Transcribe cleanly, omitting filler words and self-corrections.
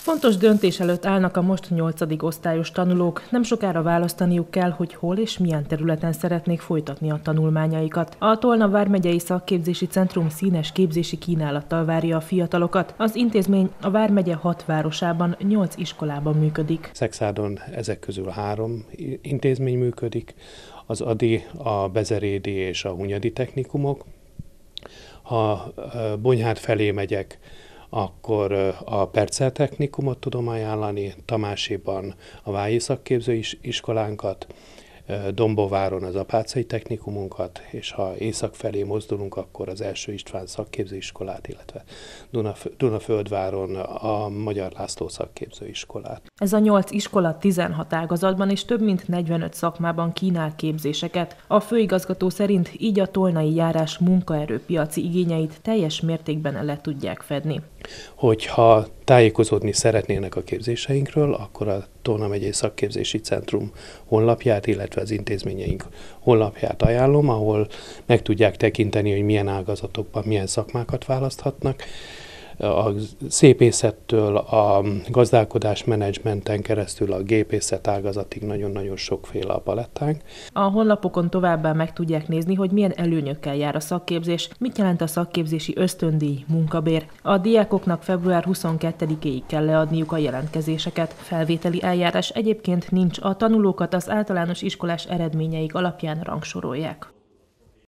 Fontos döntés előtt állnak a most 8. osztályos tanulók. Nem sokára választaniuk kell, hogy hol és milyen területen szeretnék folytatni a tanulmányaikat. A Tolna vármegyei szakképzési centrum színes képzési kínálattal várja a fiatalokat. Az intézmény a vármegye 6 városában, 8 iskolában működik. Szekszádon ezek közül 3 intézmény működik, az ADI, a Bezerédi és a Hunyadi technikumok. Ha Bonyhád felé megyek, akkor a Percel technikumot tudom ajánlani, Tamásiban a Vályi szakképző iskolánkat, Dombováron az Apáczai technikumunkat, és ha észak felé mozdulunk, akkor az Első István szakképzőiskolát, illetve Dunaföldváron a Magyar László szakképzőiskolát. Ez a 8 iskola 16 ágazatban és több mint 45 szakmában kínál képzéseket. A főigazgató szerint így a tolnai járás munkaerőpiaci igényeit teljes mértékben le tudják fedni. Hogyha tájékozódni szeretnének a képzéseinkről, akkor a Tolna megyei szakképzési centrum honlapját, illetve az intézményeink honlapját ajánlom, ahol meg tudják tekinteni, hogy milyen ágazatokban milyen szakmákat választhatnak. A szépészettől a gazdálkodásmenedzsmenten keresztül a gépészet ágazatig nagyon-nagyon sokféle a palettánk. A honlapokon továbbá meg tudják nézni, hogy milyen előnyökkel jár a szakképzés, mit jelent a szakképzési ösztöndíj, munkabér. A diákoknak február 22-éig kell leadniuk a jelentkezéseket. Felvételi eljárás egyébként nincs, a tanulókat az általános iskolás eredményeik alapján rangsorolják.